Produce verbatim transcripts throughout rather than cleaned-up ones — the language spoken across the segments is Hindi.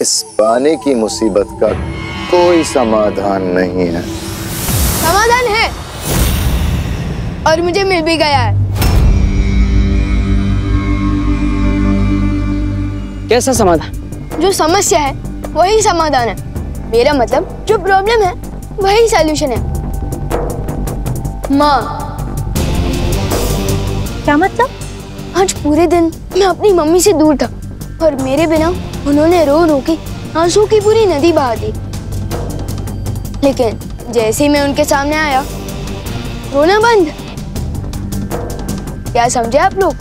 इस पानी की मुसीबत का कोई समाधान नहीं है। समाधान है और मुझे मिल भी गया है। कैसा समाधान? जो समस्या है वही समाधान है। मेरा मतलब जो प्रॉब्लम है वही सॉल्यूशन है। माँ। क्या मतलब? आज पूरे दिन मैं अपनी मम्मी से दूर था और मेरे बिना उन्होंने रो रो के आंसू की पूरी नदी बहा दी। लेकिन जैसे ही मैं उनके सामने आया, रोना बंद। क्या समझे आप लोग?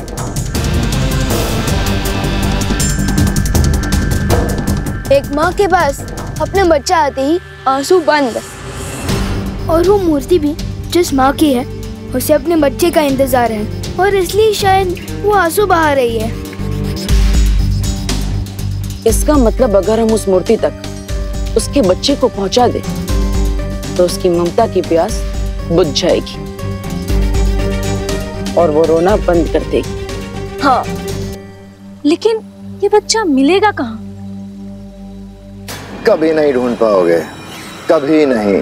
एक माँ के पास अपना बच्चा आते ही आंसू बंद, और वो मूर्ति भी जिस माँ की है उसे अपने बच्चे का इंतजार है और इसलिए शायद वो आंसू बहा रही है। इसका मतलब अगर हम उस मूर्ति तक उसके बच्चे को पहुंचा दे तो उसकी ममता की प्यास बुझ जाएगी और वो रोना बंद कर देगी। हाँ, लेकिन ये बच्चा मिलेगा कहाँ? कभी नहीं ढूंढ पाओगे, कभी नहीं।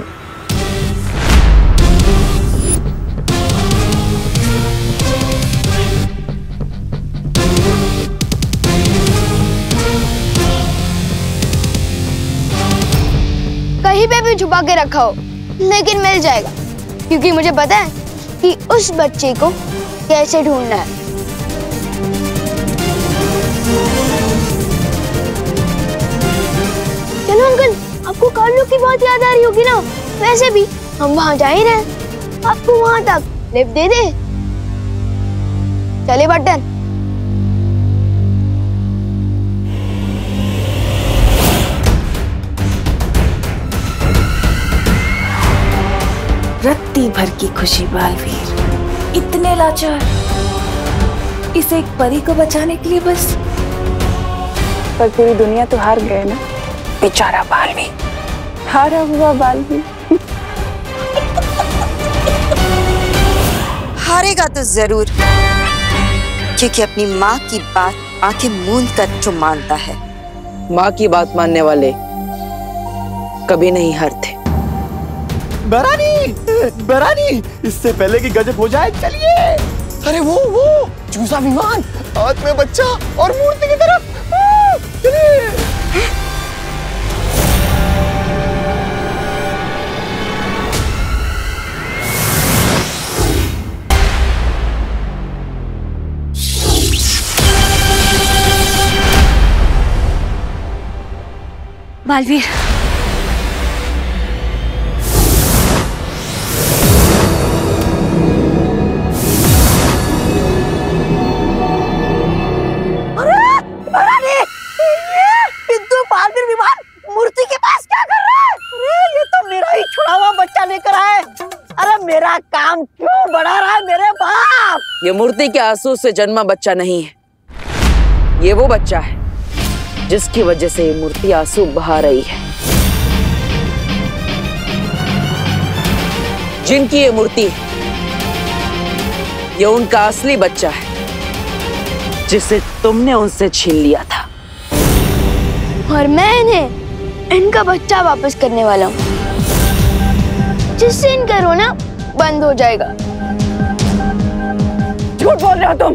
कहीं पे भी छुपा के रखा हो, लेकिन मिल जाएगा, क्योंकि मुझे पता है कि उस बच्चे को कैसे ढूंढना है। चलो अंकल, आपको कार्लो की बहुत याद आ रही होगी ना? वैसे भी हम वहां जा ही रहे, आपको वहां तक लिफ्ट दे दे। चले बटन। रत्ती भर की खुशी बालवीर, इतने लाचार, इसे एक परी को बचाने के लिए बस। पर पूरी दुनिया तो हार गए ना, बेचारा बालवीर, हारा हुआ बालवीर। हारेगा तो जरूर, क्योंकि अपनी माँ की बात आंखें मूंद कर जो मानता है। माँ की बात मानने वाले कभी नहीं हारते। बरानी, बरानी, इससे पहले कि गजब हो जाए चलिए। अरे वो वो चूसा विवान, हाथ में बच्चा और मूर्ति की तरफ चलिए। बालवीर, मूर्ति के पास क्या कर रहा है? अरे ये तो मेरा ही छुड़ा हुआ बच्चा लेकर आए। अरे मेरा काम क्यों बढ़ा रहा है मेरे बाप? ये मूर्ति के आंसू से जन्मा बच्चा नहीं है, ये वो बच्चा है जिसकी वजह से ये मूर्ति आंसू बहा रही है। जिनकी ये मूर्ति है, ये उनका असली बच्चा है जिसे तुमने उनसे छीन लिया था। और मैं इन्हें इनका बच्चा वापस करने वाला हूँ, जिससे इनका रोना बंद हो जाएगा। झूठ बोल रहे हो तुम।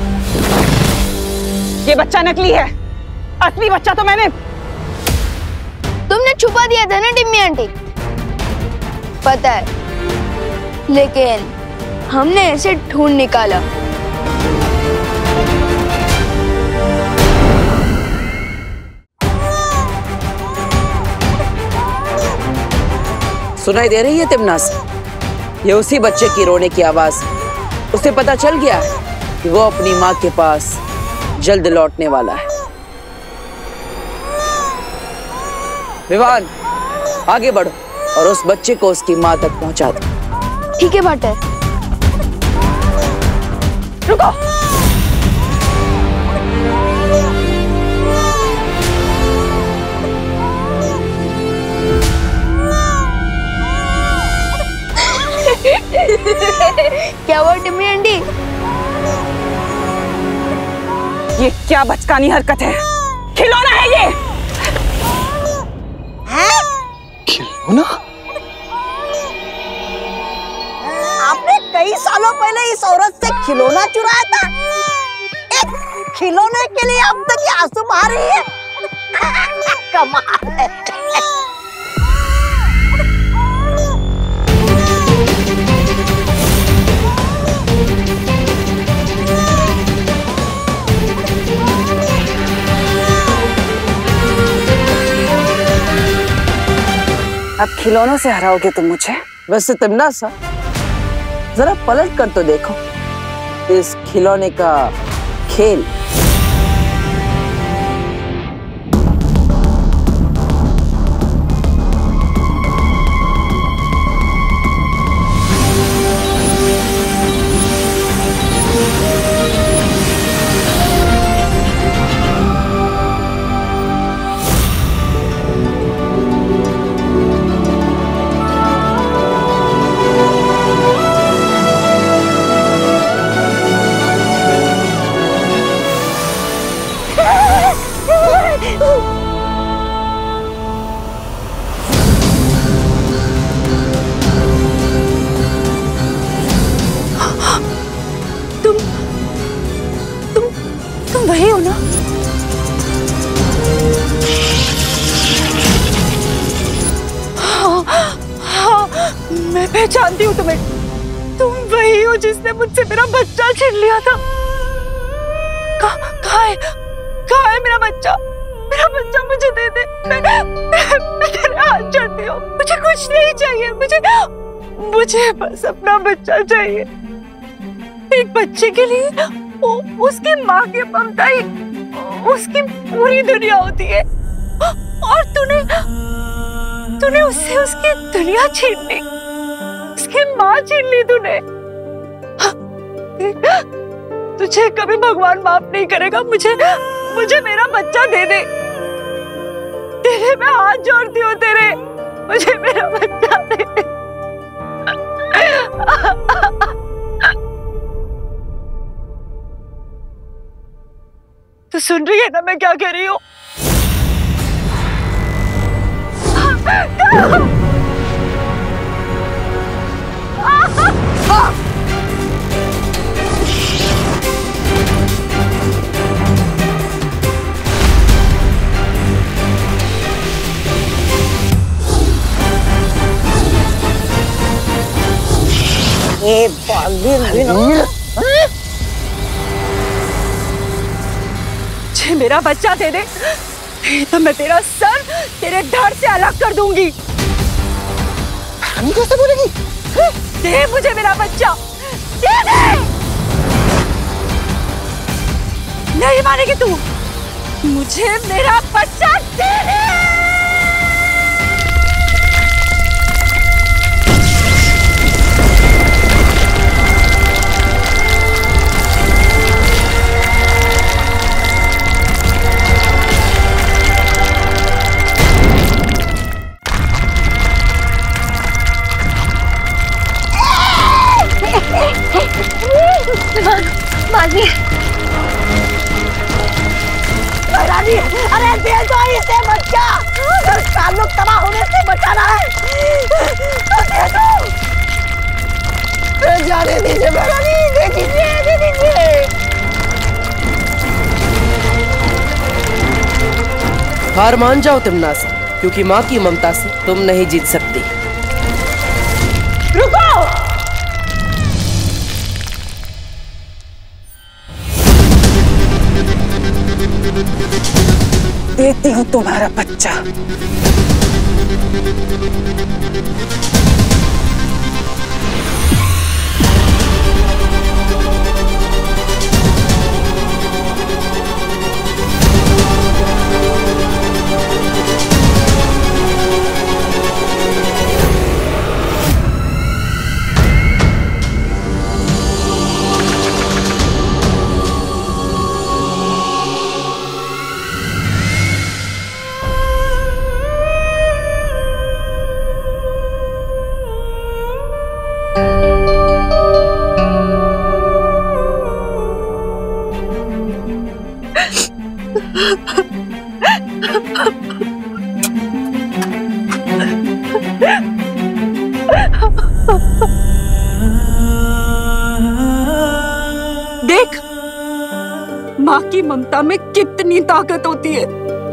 ये बच्चा नकली है, असली बच्चा तो मैंने। तुमने छुपा दिया था ना टिम्मी आंटी, पता है, लेकिन हमने इसे ढूंढ निकाला। सुनाई दे रही है तिमनासा? ये उसी बच्चे की रोने की आवाज। उसे पता चल गया है कि वो अपनी माँ के पास जल्द लौटने वाला है। विवान, आगे बढ़ो और उस बच्चे को उसकी माँ तक पहुंचा दो। ठीक है बटर। रुको। क्या हुआ टिम्मी आंटी? ये क्या बचकानी हरकत है? खिलौना है ये। खिलौना? आपने कई सालों पहले इस औरत से खिलौना चुराया था। एक खिलौने के लिए अब तक ये आंसू बहा रही है। कमाल है। अब खिलौनों से हराओगे तुम मुझे? वैसे तिमनासा, जरा पलट कर तो देखो इस खिलौने का खेल। वही हो ना? हाँ, हाँ, मैं पहचानती हूँ तुम्हें। तुम वही हो जिसने मुझसे मेरा बच्चा छीन लिया था। कहाँ है? कहाँ है मेरा बच्चा? मेरा बच्चा मुझे दे दे। मैं, मैं, मैं तेरे हाथ जोड़ती हूँ। मुझे कुछ नहीं चाहिए। मुझे मुझे बस अपना बच्चा चाहिए। एक बच्चे के लिए वो, उसकी माँ की ममता ही उसकी पूरी दुनिया होती है। और तूने तूने उससे उसकी दुनिया छीन ली। उसकी माँ छीन ली तूने। तुझे कभी भगवान माफ नहीं करेगा। मुझे मुझे मेरा बच्चा दे दे। तेरे मैं हाथ जोड़ती हूँ तेरे। मुझे मेरा बच्चा दे दे। तो सुन रही है ना मैं क्या कह रही हूँ? ये बालवीर मेरा बच्चा दे दे, तो मैं तेरा सर तेरे धड़ से अलग कर दूंगी। हम कैसे बोलेगी? दे मुझे मेरा बच्चा, दे दे। नहीं मानेगी तू? मुझे मेरा बच्चा दे दे। बालवीर, अरे दे दो इसे बच्चा। अगर ताल्लुक तबाह होने से बचाना है तो दे दो। जाने दीजिए महारानी, दे दीजिए, दे दीजिए। हार मान जाओ तिमनासा, क्योंकि माँ की ममता से तुम नहीं जीत सकती। रुको! देती हूँ तुम्हारा बच्चा। you माँ की ममता में कितनी ताकत होती है।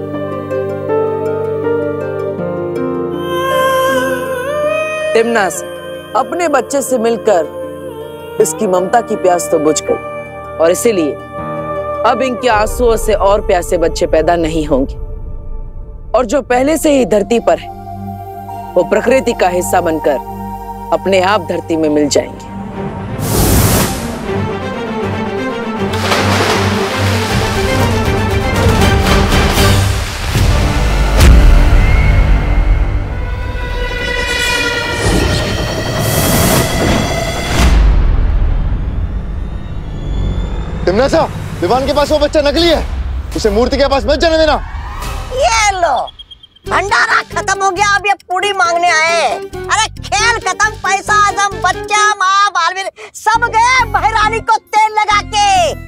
तिमनासा अपने बच्चे से मिलकर इसकी ममता की प्यास तो बुझ गई और इसीलिए अब इनके आंसुओं से और प्यासे बच्चे पैदा नहीं होंगे और जो पहले से ही धरती पर है वो प्रकृति का हिस्सा बनकर अपने आप धरती में मिल जाएंगे। तिमनासा, विवान के पास वो बच्चा नकली है, उसे मूर्ति के पास मत जाने देना। ये लो, भंडारा खत्म हो गया, अब ये पूरी मांगने आए। अरे खेल खत्म, पैसा आदम, बच्चा, माँ, बालवीर सब गए बहरानी को तेल लगा के।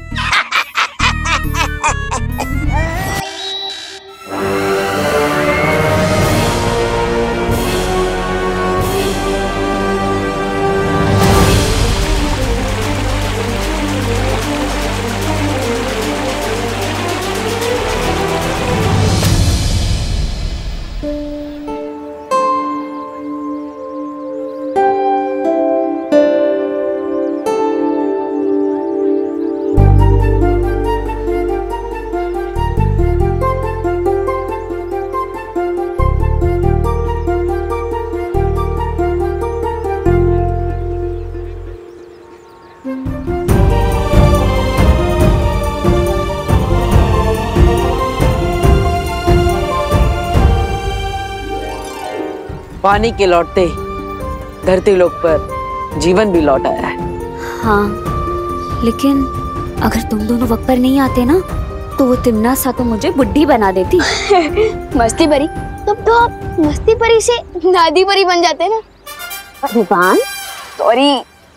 पानी के लौटते ही धरती लोक पर जीवन भी लौट आया है। हाँ, लेकिन अगर तुम दोनों वक्त पर नहीं आते ना तो वो तिमनासा तो मुझे बुड्ढी बना देती। मस्ती परी, तब तो आप मस्ती परी से दादी परी बन जाते ना। विवान, सॉरी।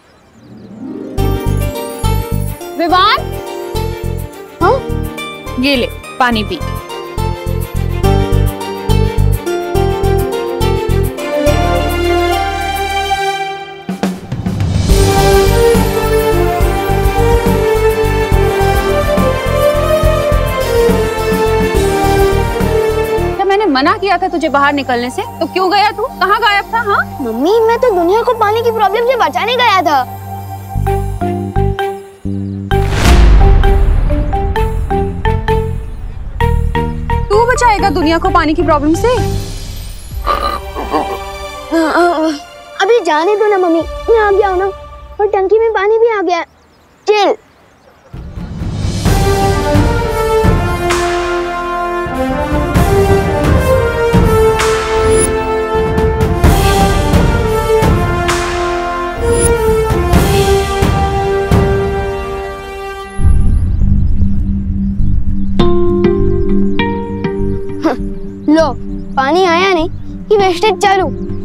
विवान, हाँ? ये ले पानी पी। मना किया था तुझे बाहर निकलने से, तो क्यों गया तू? कहाँ गायब था? हाँ मम्मी, मैं तो दुनिया को पानी की प्रॉब्लम से बचाने गया था। तू बचाएगा दुनिया को पानी की प्रॉब्लम से? आ, आ, आ, अभी जाने दो ना मम्मी, मैं आ गया हूँ ना, और टंकी में पानी भी आ गया। चिल। लो, पानी आया नहीं कि वेस्टेज चालू।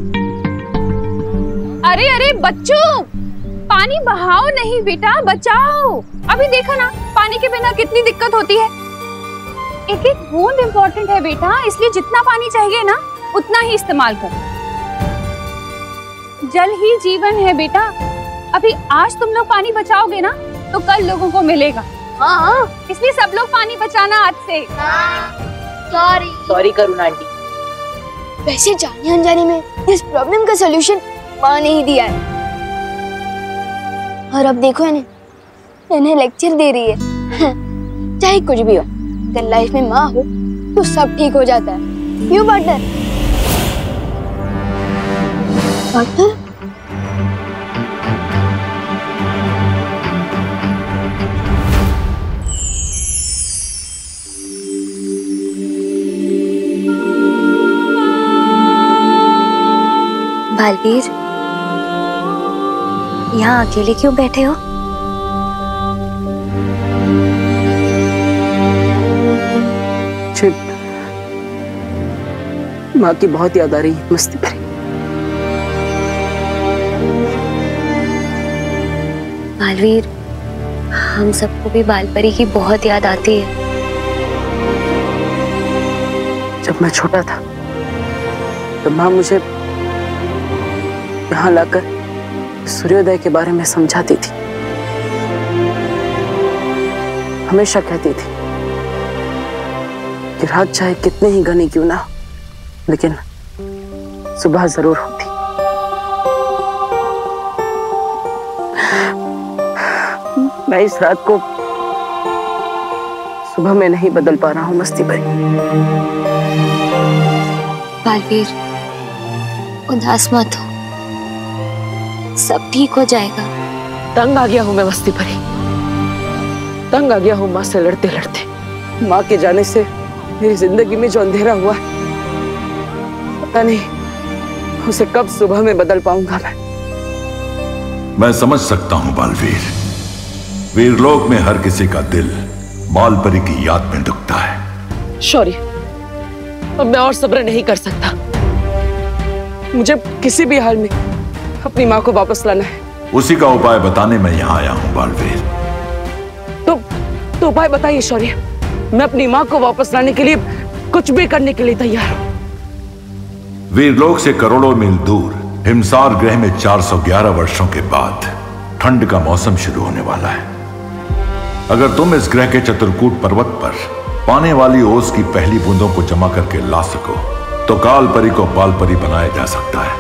अरे अरे बच्चों, पानी बहाओ नहीं बेटा, बचाओ। अभी देखो ना, पानी के बिना कितनी दिक्कत होती है। एक एक बूंद इम्पोर्टेंट है बेटा, इसलिए जितना पानी चाहिए ना उतना ही इस्तेमाल करो। जल ही जीवन है बेटा। अभी आज तुम लोग पानी बचाओगे ना तो कल लोगों को मिलेगा। हाँ हाँ, इसलिए सब लोग पानी बचाना आज से। Sorry sorry Karuna aunty. वैसे जाने अनजाने में इस प्रॉब्लम का सलूशन माँ ने ही दिया है, और अब देखो इन्हें इन्हें लेक्चर दे रही है। चाहे कुछ भी हो, अगर लाइफ में माँ हो तो सब ठीक हो जाता है। You partner. पार्टनर, बालवीर, यहाँ अकेले क्यों बैठे हो? माँ की बहुत याद आ रही है मस्ती परी। बालवीर, हम सबको भी बालपरी की बहुत याद आती है। जब मैं छोटा था तो माँ मुझे यहाँ लाकर सूर्योदय के बारे में समझाती थी। हमेशा कहती थी कि रात चाहे कितने ही घनी क्यों ना, लेकिन सुबह जरूर होती। मैं इस रात को सुबह में नहीं बदल पा रहा हूं मस्ती परी। बालवीर, उदास मत हो, सब ठीक हो जाएगा। तंग आ गया हूं मैं मस्ती परी, तंग आ गया हूं माँ से लड़ते लड़ते। माँ के जाने से मेरी जिंदगी में जो अंधेरा हुआ है, पता नहीं उसे कब सुबह में बदल पाऊंगा मैं। मैं समझ सकता हूं बालवीर, वीरलोक में हर किसी का दिल बालपरी की याद में दुखता है। शौर्य, अब मैं और सब्र नहीं कर सकता। मुझे किसी भी हाल में अपनी माँ को वापस लाना है। उसी का उपाय बताने मैं यहाँ आया हूँ बालवीर। तो तो उपाय बताइए शौर्य। मैं अपनी माँ को वापस लाने के लिए कुछ भी करने के लिए तैयार हूँ। वीरलोक से करोड़ों मील दूर हिमसार ग्रह में चार सौ ग्यारह वर्षों के बाद ठंड का मौसम शुरू होने वाला है। अगर तुम इस ग्रह के चतुर्कूट पर्वत पर पाने वाली ओस की पहली बूंदों को जमा करके ला सको तो काल परी को बाल परी बनाया जा सकता है।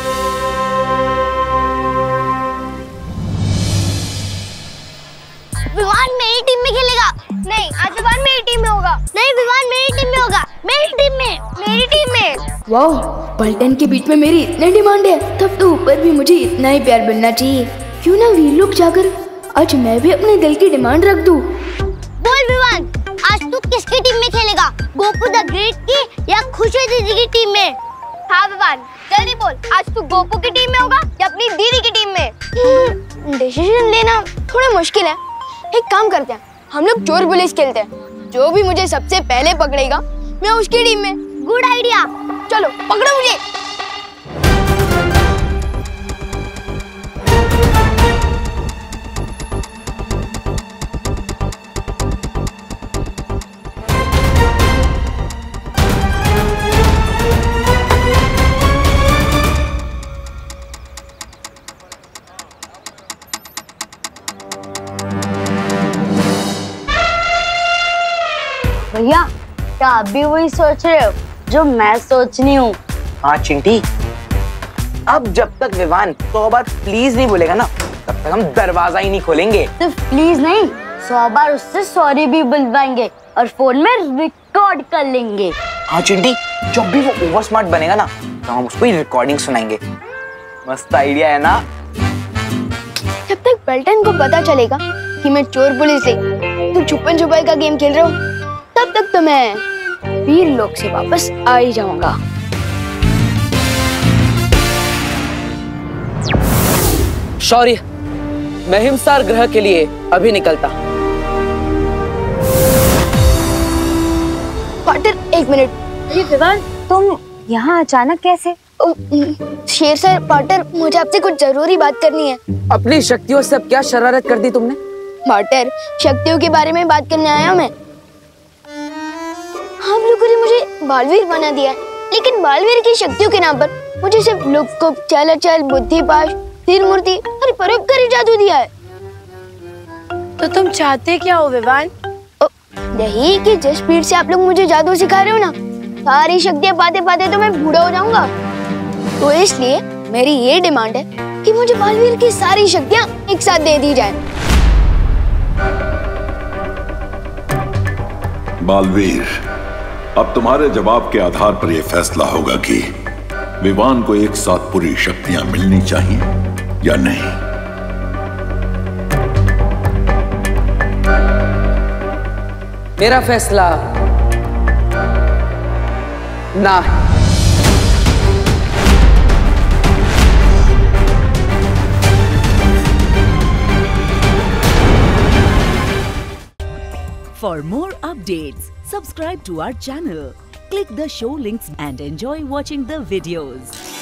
विवान मेरी टीम में खेलेगा। नहीं, आज विवान मेरी टीम में होगा। नहीं, विवान मेरी टीम में होगा। मेरी टीम में, मेरी टीम में। वाह, पलटन के बीच में मेरी इतनी डिमांड है, तब तो ऊपर भी मुझे इतना ही प्यार मिलना चाहिए। क्यों ना वीर-लok जाकर आज मैं भी अपने दिल की डिमांड रख दूं। बोल विवान, आज तू किसकी टीम में खेलेगा? गोपू द ग्रेट की या खुशी दीदी की टीम में? हाँ विवान, जल्दी बोल, आज तू गोपू की टीम में होगा या अपनी दीदी की टीम में? डिसीजन लेना थोड़ा मुश्किल है। एक काम करते हैं, हम लोग चोर पुलिस खेलते हैं। जो भी मुझे सबसे पहले पकड़ेगा मैं उसकी टीम में। Good idea. चलो पकड़ो मुझे। भैया, क्या आप भी वही सोच रहे हो जो मैं सोचनी हूँ? हाँ चिंटी, अब जब तक विवान सौ बार प्लीज नहीं बोलेगा ना, तब तक हम दरवाजा ही नहीं खोलेंगे। सिर्फ प्लीज नहीं, सौ बार उससे सॉरी भी बुलवाएंगे और फोन में रिकॉर्ड कर लेंगे। हाँ चिंटी, जब भी वो ओवर स्मार्ट बनेगा ना, तो हम उसको ही रिकॉर्डिंग सुनाएंगे। मस्त आइडिया है ना? जब तक पलटन को पता चलेगा कि मैं चोर पुलिस से तो छुपन छुपाई का गेम खेल रहा हूँ, तब तक तो मैं वीर-लok से वापस आ ही जाऊंगा। शौर्य, मैं हिमसार ग्रह के लिए अभी निकलता। पार्टनर, एक मिनट। ये विवान, तुम यहाँ अचानक कैसे? ओ, शेर सर, पार्टनर, मुझे आपसे कुछ जरूरी बात करनी है। अपनी शक्तियों से अब क्या शरारत कर दी तुमने? पार्टनर, शक्तियों के बारे में बात करने आया मैं। आप लोगों ने मुझे बालवीर बना दिया है, लेकिन बालवीर की शक्तियों के नाम पर मुझे सिर्फ लुक, चल चल, बुद्धिपाश, तीर मूर्ति और परोपकारी जादू दिया है। तो तुम चाहते क्या हो विवान? यही कि जिस स्पीड से आप लोग मुझे जादू सिखा रहे हो ना, सारी शक्तियाँ पाते पाते तो मैं बूढ़ा हो जाऊंगा। तो इसलिए मेरी ये डिमांड है कि मुझे बालवीर की सारी शक्तियाँ एक साथ दे दी जाए। बालवीर, अब तुम्हारे जवाब के आधार पर यह फैसला होगा कि विवान को एक साथ पूरी शक्तियां मिलनी चाहिए या नहीं। मेरा फैसला ना है। For more updates, subscribe to our channel, click the show links and enjoy watching the videos.